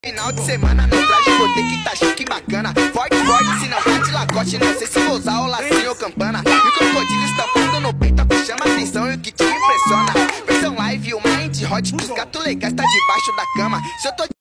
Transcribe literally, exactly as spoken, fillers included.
Final de semana no traje botei que tá chique bacana. Forte, forte, se não tá de lacoste. Não sei se vou usar o lacinho ou campana. E o crocodilo estampando no peito, que chama atenção e o que te impressiona. Versão live, o mind hot dos gatos legais tá debaixo da cama. Se eu tô